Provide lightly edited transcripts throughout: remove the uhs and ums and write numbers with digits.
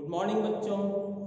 Good morning बच्चों।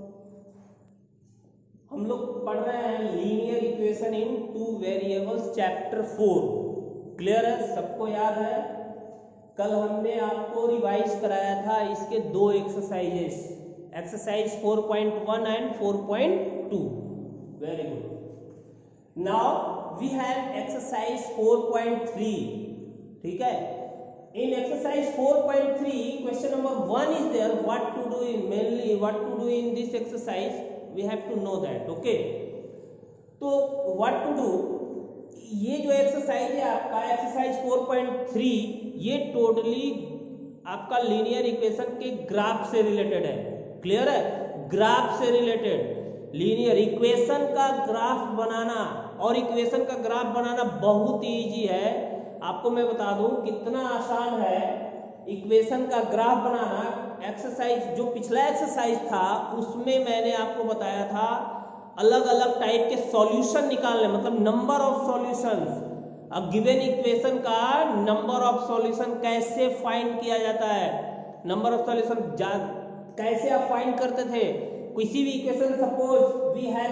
हम लोग पढ़ रहे हैं linear equation in two variables chapter 4। Clear है, सबको याद है? कल हमने आपको रिवाइज कराया था इसके दो exercises, exercise 4.1 and 4.2। Very good. Now we have exercise 4.3। ठीक है, in exercise 4.3 question number 1 is there, what to do in mainly what to do in this exercise we have to know that। okay, तो what to do, ये जो exercise है आपका exercise 4.3 ये totally आपका linear equation के graph से related है। क्लियर है, ग्राफ से रिलेटेड लीनियर इक्वेशन का ग्राफ बनाना, और इक्वेशन का ग्राफ बनाना बहुत इजी है। आपको मैं बता दूं कितना आसान है इक्वेशन का ग्राफ बनाना। एक्सरसाइज जो पिछला एक्सरसाइज था उसमें मैंने आपको बताया था अलग अलग टाइप के सॉल्यूशन निकालने, मतलब नंबर ऑफ सॉल्यूशंस। अब गिवन इक्वेशन का नंबर ऑफ सॉल्यूशन कैसे फाइंड किया जाता है, नंबर ऑफ सॉल्यूशन कैसे आप फाइंड करते थे किसी भी equation. Suppose we have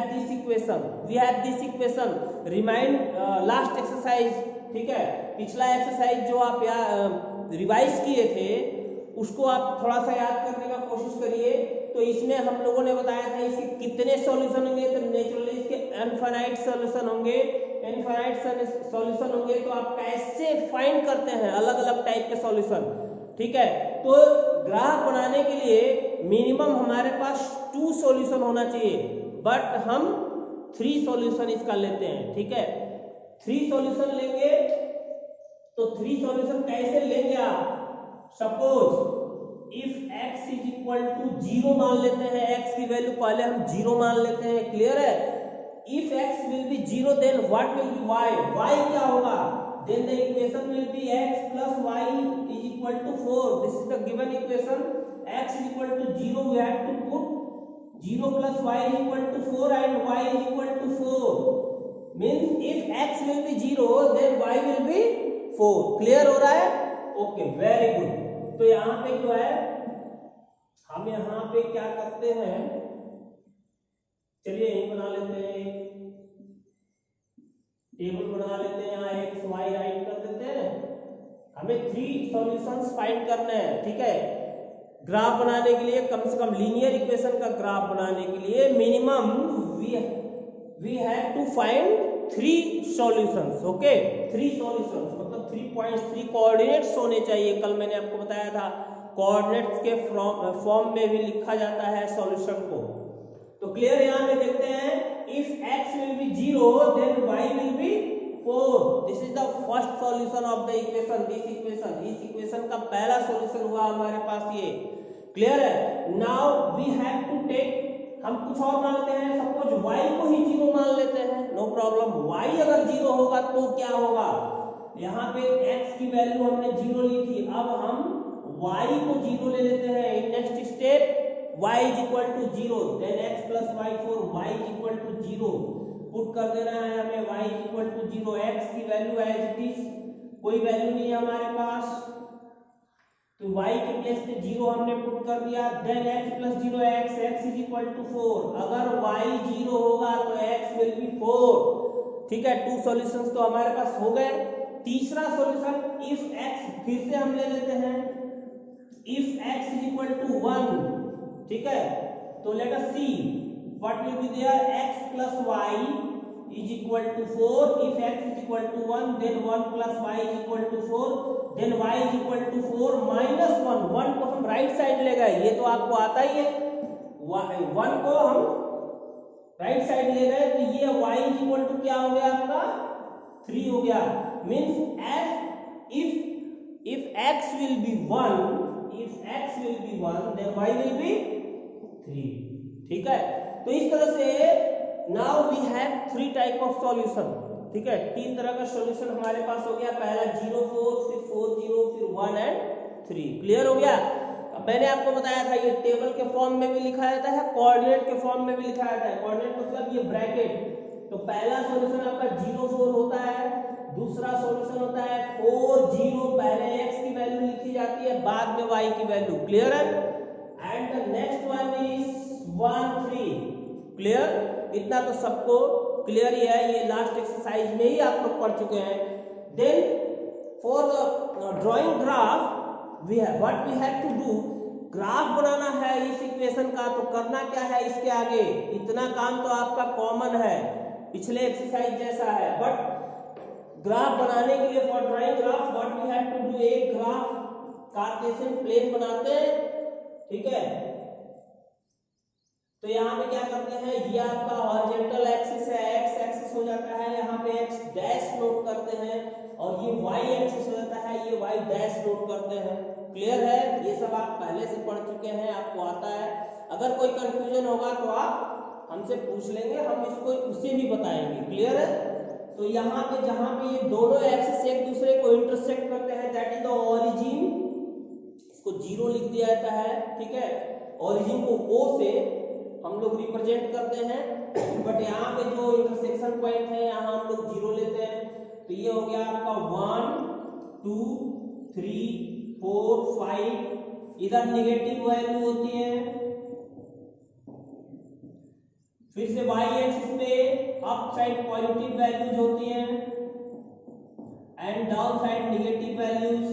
this equation, remind last exercise. ठीक है, पिछला एक्सरसाइज जो आप रिवाइज किए थे उसको आप थोड़ा सा याद करने का कोशिश करिए। तो इसमें हम लोगों ने बताया था इसके कितने सॉल्यूशन होंगे, तो नेचुरली इसके इनफाइनाइट सॉल्यूशन होंगे। इनफाइनाइट सॉल्यूशन होंगे तो आप कैसे फाइंड करते हैं अलग अलग टाइप के सॉल्यूशन। ठीक है, तो ग्राफ बनाने के लिए मिनिमम हमारे पास 2 सॉल्यूशन होना चाहिए, बट हम 3 सॉल्यूशन इसका लेते हैं। ठीक है, 3 सॉल्यूशन लेंगे। तो 3 सॉल्यूशन कैसे लेंगे आप? Suppose if x is equal to 0 मान लेते हैं, x की वैल्यू पहले हम 0 मान लेते हैं। क्लियर है, if x will be 0 then what will be y, y क्या होगा? Then the equation will be x plus y is equal to 4। This is the given equation. x is equal to 0, we have to put 0 plus y is equal to 4 and y is equal to 4। Means if x will be 0 then y will be 4। Clear हो रहा है? Okay, very good. तो यहाँ पे जो है हम यहाँ पे क्या करते हैं, चलिए यही बना लेते हैं, टेबल बना लेते हैं, यहाँ x y राइट कर देते हैं। हमें 3 सॉल्यूशंस फाइंड करने हैं। ठीक है, ग्राफ बनाने के लिए कम से कम लीनियर इक्वेशन का ग्राफ बनाने के लिए minimum we have to find 3 solutions। Okay, 3 solutions मतलब 3 पॉइंट्स, 3 कोऑर्डिनेट्स होने चाहिए। कल मैंने आपको बताया था कोऑर्डिनेट्स के फॉर्म में भी लिखा जाता है सॉल्यूशन को। तो क्लियर, यहाँ पे देखते हैं if x will be 0 then y will be 4। This is the first solution of the equation. This equation, इस इक्वेशन का पहला सॉल्यूशन हुआ हमारे पास ये। क्लियर है, now we have to take, हम कुछ और मानते हैं। सपोज y को ही 0 मान लेते हैं, नो प्रॉब्लम। y अगर 0 होगा तो क्या होगा? यहाँ पे x की वैल्यू हमने 0 ली थी, अब हम y को 0 ले लेते हैं। In next step y is equal to 0 then x plus y 4, y is equal to 0 put कर देना है हमें, y is equal to 0। x की वैल्यू एज इट इज, कोई वैल्यू नहीं है हमारे पास, तो y के प्लेस पे 0 हमने पुट कर दिया। Then x plus 0 x is equal to 4। अगर y 0 होगा तो x विल बी 4। ठीक है, 2 सॉल्यूशंस तो हमारे पास हो गए। तीसरा सॉल्यूशन इफ x, फिर से हम ले लेते हैं, if x is equal to 1। ठीक है, तो let us see what will be there, x plus y is equal to 4। if x is equal to 1 then 1 plus y is equal to 4, then y is equal to 4 minus 1। 1 को हम right side ले गए, ये तो आपको आता ही है। 1 को हम राइट साइड ले गए तो ये y is equal to क्या हो गया आपका? 3 हो गया। Means if x will be 1 then y will be 3। ठीक है, तो इस तरह से Now we have 3 type of solution. ठीक है, 3 तरह का सॉल्यूशन हमारे पास हो गया। पहला 0 4, फिर 4 0, फिर 1 एंड 3। क्लियर हो गया। अब मैंने आपको बताया था ये टेबल के फॉर्म में भी लिखा जाता है, कोऑर्डिनेट के फॉर्म में भी लिखा जाता है। कोऑर्डिनेट मतलब ये ब्रैकेट। तो पहला सॉल्यूशन आपका 0 4 होता है, दूसरा सॉल्यूशन होता है 4 0। पहले x की वैल्यू लिखी जाती है, बाद में y की वैल्यू। क्लियर है, and the next one is 1 3। Clear? इतना तो सबको क्लियर ही है, ये लास्ट एक्सरसाइज में ही आप लोग पढ़ चुके हैं। Then for the drawing graph we have what we have to do, graph बनाना है इस इक्वेशन का, तो करना क्या है इसके आगे, इतना काम तो आपका कॉमन है, पिछले एक्सरसाइज जैसा है, बट ग्राफ बनाने के लिए for drawing graph what we have to do, एक ग्राफ कार्टेशियन प्लेन बनाते हैं, ठीक है। तो यहाँ पे क्या करते हैं, ये आपका हॉरिजॉन्टल एक्सिस है, एक्स एक्सिस हो जाता है, यहाँ पे एक्स डैश नोट करते हैं, और ये वाई एक्सिस हो जाता है, ये वाई डैश नोट करते हैं। क्लियर है? ये सब आप पहले से पढ़ चुके हैं, आपको आता है। अगर कोई कंफ्यूजन होगा तो आप हमसे पूछ लेंगे, हम इसको उसे भी बताएंगे। क्लियर है? तो यहाँ पे जहां पे ये दोनों एक्सिस एक दूसरे को इंटरसेक्ट करते हैं, दैट इज द ओरिजिन, इसको 0 लिख दिया जाता है, ठीक है। ओरिजिन को O से हम लोग रिप्रेजेंट करते हैं, बट यहाँ पे जो इंटरसेक्शन पॉइंट है यहाँ हम लोग 0 लेते हैं। तो ये हो गया आपका 1 2 3 4 5, इधर नेगेटिव वैल्यू होती है, फिर से y एक्सिस पे अप साइड पॉजिटिव वैल्यूज होती हैं and down side negative values,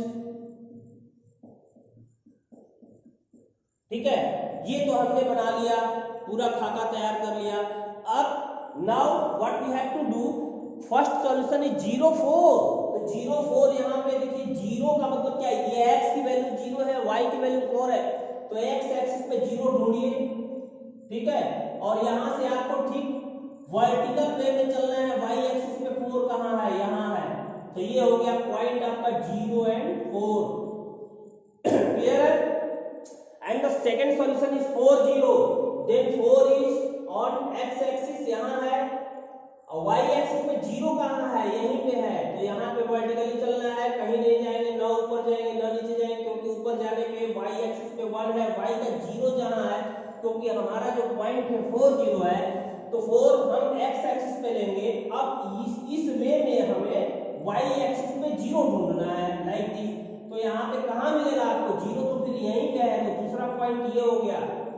ठीक है। ये तो हमने बना लिया, पूरा खाका तैयार कर लिया। अब now what we have to do, first solution is 0 4। तो 0 4 यहाँ पे देखिए, 0 का मतलब क्या है, ये x की वैल्यू 0 है, y की वैल्यू 4 है, तो x एक्सिस पे 0 ढूंढिए, ठीक है। और यहाँ से आपको ठीक वर्टिकल प्लेन में चलना है, y एक्सिस पे 4 कहाँ है, यहाँ है, तो ये हो गया पॉइंट आपका 0 and 4। क्लियर है? And the second solution is 4 0, then 4 is on x axis, यहाँ है, और y एक्सिस में 0 कहाँ है, यहीं पे है, तो यहाँ पे वर्टिकली चलना है, कहीं नहीं जाएंगे, ना ऊपर जाएंगे ना नीचे जाएंगे, क्योंकि ऊपर जाने पे y एक्सिस पे 1 है, y का 0 जहाँ है, क्योंकि हमारा जो पॉइंट है 4 0 है, तो 4 हम x एक्सिस पे लेंगे। अब इस वे में हमें y एक्सिस पे 0 ढूंढना है, लाइक दिस। तो यहाँ पे कहाँ मिलेगा आपको 0, तो फिर यहीं पे है, तो दूसरा पॉइंट ये हो गया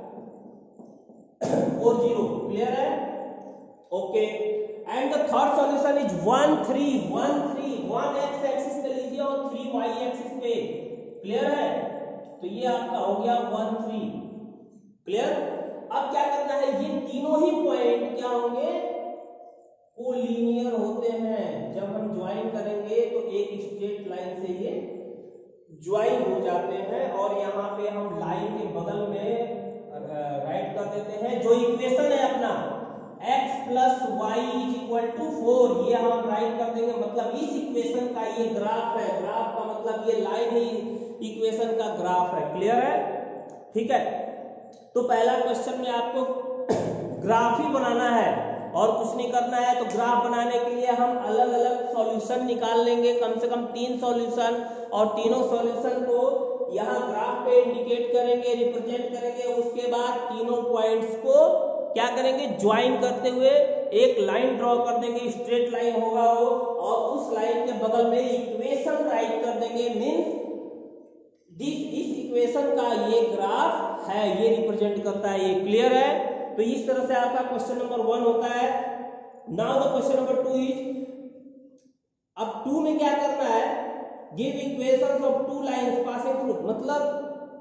4 0। क्लियर है? Okay. And the third solution is 1 3 1 3, 1 x axis पे लीजिए और 3 y एक्सिस पे। क्लियर है? तो ये आपका हो गया 1 3। क्लियर? अब क्या करना है, ये तीनों ही पॉइंट क्या होंगे, कोलिनियर होते हैं। जब हम ज्वाइन करेंगे तो एक स्ट्रेट लाइन से ये ज्वाइन हो जाते हैं, और यहाँ पे हम लाइन के बगल में राइट कर देते हैं, जो इक्वेशन है अपना x plus y is equal to 4, ये हम राइट कर देंगे, मतलब इस इक्वेशन का ये ग्राफ है, ग्राफ का मतलब ये लाइन ही इक्वेशन का ग्राफ है। क्लियर है? ठीक है। तो पहला क्वेश्चन में आपको ग्राफ ही बनाना है और कुछ नहीं करना है। तो ग्राफ बनाने के लिए हम अलग अलग सॉल्यूशन निकाल लेंगे, कम से कम 3 सॉल्यूशन, और तीनों सॉल्यूशन को यहाँ ग्राफ पे इंडिकेट करेंगे, रिप्रेजेंट करेंगे। उसके बाद तीनों पॉइंट्स को क्या करेंगे, ज्वाइन करते हुए एक लाइन ड्रॉ कर देंगे, स्ट्रेट लाइन होगा वो, और उस लाइन के बगल में इक्वेशन राइट कर देंगे, मींस इस इक्वेशन का ये ग्राफ है, ये रिप्रेजेंट करता है ये। क्लियर है? तो इस तरह से आपका क्वेश्चन नंबर 1 होता है। Now the question number 2 is, अब 2 में क्या करना है, give equations of 2 lines passing through, मतलब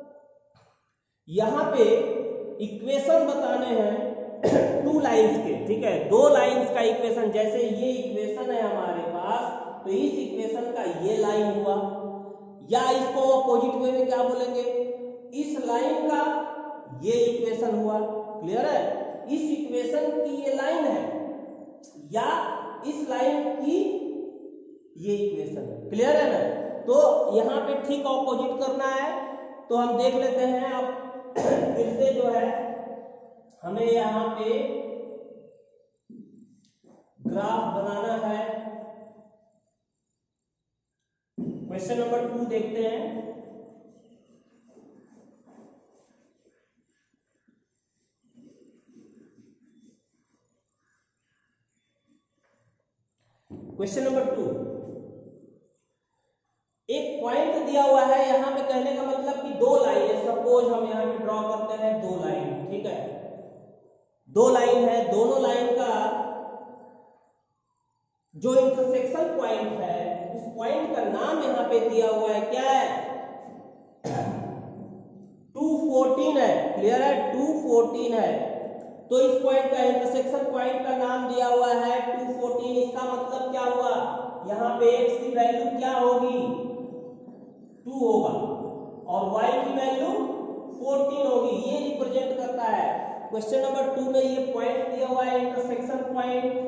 यहां पे इक्वेशन बताने हैं 2 लाइंस के, ठीक है, 2 लाइंस का इक्वेशन। जैसे ये इक्वेशन है हमारे पास, तो इस इक्वेशन का ये लाइन हुआ, या इसको अपोजिट वे में क्या बोलेंगे, इस लाइन का ये इक्वेशन हुआ। क्लियर है? इस इक्वेशन की ये लाइन है, या इस लाइन की ये इक्वेशन। क्लियर है ना? तो यहां पे ठीक ऑपोजिट करना है, तो हम देख लेते हैं। अब फिर से जो है हमें यहां पे ग्राफ बनाना है। क्वेश्चन नंबर 2 देखते हैं। क्वेश्चन नंबर 2, एक पॉइंट दिया हुआ है, यहां पे कहने का मतलब कि 2 लाइन है। सपोज सपोज हम यहाँ पे ड्रॉ करते हैं दो लाइन, ठीक है, दो लाइन है, दोनों लाइन का जो इंटरसेक्शन पॉइंट है उस पॉइंट का नाम यहाँ पे दिया हुआ है, क्या है, 214 है, क्लियर है, 214 है। तो इस पॉइंट का इंटरसेक्शन पॉइंट का नाम दिया हुआ है 214। इसका मतलब क्या हुआ, यहाँ पे x की वैल्यू क्या होगी, 2 होगा और y की वैल्यू 14 होगी, ये रिप्रेजेंट करता है। क्वेश्चन नंबर 2 में ये पॉइंट दिया हुआ है, इंटरसेक्शन पॉइंट,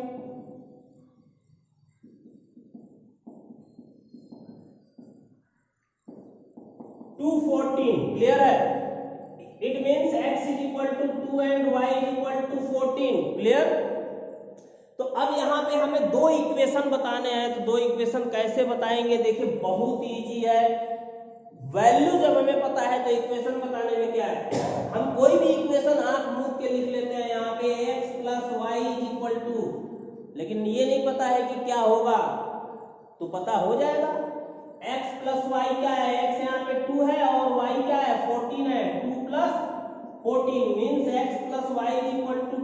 क्लियर है, it means x is equal to 2 and y is equal to 14, clear. तो अब यहाँ पे हमें दो इक्वेशन बताने हैं, तो दो इक्वेशन कैसे बताएंगे, देखिए बहुत इजी है। वैल्यू जब हमें पता है तो इक्वेशन बताने में क्या है, हम कोई भी इक्वेशन आंख मूंद के लिख लेते हैं, यहाँ पे x plus y is equal to, लेकिन ये नहीं पता है कि क्या होगा, तो पता हो जाएगा x प्लस वाई क्या है, x यहाँ पे 2 है और y क्या है 14 है, 2 plus 14 means x plus y is equal to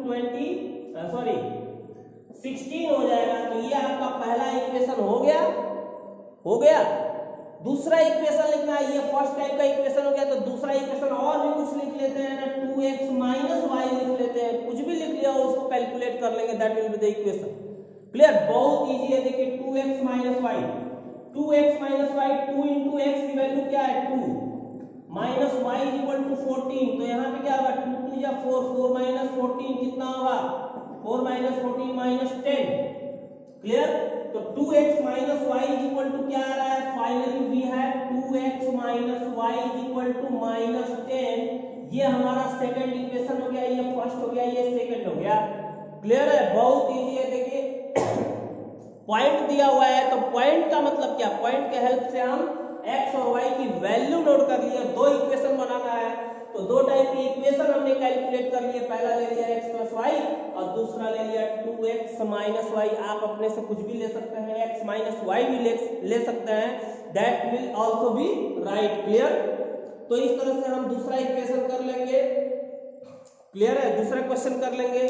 16 हो जाएगा। तो ये आपका पहला इक्वेशन हो गया, हो गया। दूसरा इक्वेशन लिखना है, ये फर्स्ट टाइप का इक्वेशन हो गया, तो दूसरा इक्वेशन और भी कुछ लिख लेते हैं ना, 2x माइनस वाई लिख लेते हैं, कुछ भी लिख लिया हो उसको कैलकुलेट कर लेंगे, that will be the equation, clear, बहुत इजी है। देखिए 2x minus y, 2x minus y, 2 into x की वैल्यू क्या है 2 minus y is equal to 14, तो यहाँ पे क्या होगा 2 2 या 4, 4 माइनस 14 कितना होगा, 4 माइनस 14 माइनस 10, क्लियर। तो 2x minus y is equal to क्या आ रहा है, finally we have 2x minus y is equal to minus 10। ये हमारा सेकंड इक्वेशन हो गया, ये फर्स्ट हो गया, ये सेकंड हो गया, क्लियर है, बहुत इजी है। देखिए पॉइंट दिया हुआ है, तो पॉइंट का मतलब क्या, पॉइंट के हेल्प से हम x और y की वैल्यू नोट कर लिए। दो इक्वेशन बनाना है तो दो टाइप की इक्वेशन हमने कैलकुलेट कर लिए, पहला ले लिया x प्लस वाई और दूसरा ले लिया 2x माइनस वाई। आप अपने से कुछ भी ले सकते हैं, x माइनस वाई भी ले सकते हैं, that will also be right, clear. तो इस तरह से हम दूसरा इक्वेशन कर लेंगे, क्लियर है, दूसरा क्वेश्चन कर लेंगे।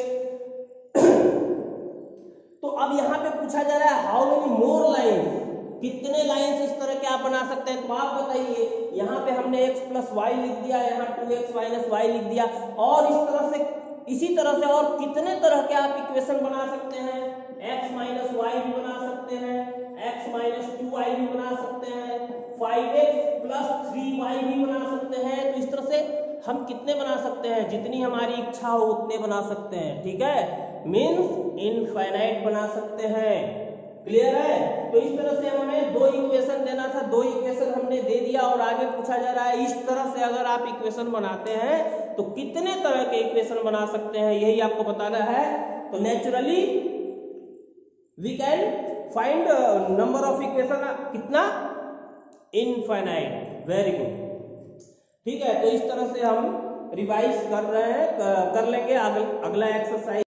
तो अब यहाँ पे पूछा जा रहा है हाउ मेनी मोर लाइन्स, कितने लाइन्स इस तरह के आप बना सकते हैं, तो आप बताइए। यहाँ पे हमने x प्लस वाई लिख दिया, यहाँ 2x माइनस वाई लिख दिया, और इस तरह से, इसी तरह से और कितने तरह के आप इक्वेशन बना सकते हैं, x माइनस वाई भी बना सकते हैं, x माइनस 2y भी बना सकते हैं, 5x प्लस 3y भी बना सकते हैं। तो इस तरह से हम कितने बना सकते हैं, जितनी हमारी इच्छा हो उतने बना सकते हैं, ठीक है, मीन्स इनफाइनाइट बना सकते हैं, क्लियर है। तो इस तरह से हमें दो इक्वेशन देना था, दो इक्वेशन हमने दे दिया और आगे पूछा जा रहा है इस तरह से अगर आप इक्वेशन बनाते हैं तो कितने तरह के इक्वेशन बना सकते हैं, यही आपको बताना है। तो naturally we can find number of equation, कितना, इनफाइनाइट, वेरी गुड, ठीक है। तो इस तरह से हम रिवाइज कर रहे हैं, कर लेंगे अगला एक्सरसाइज।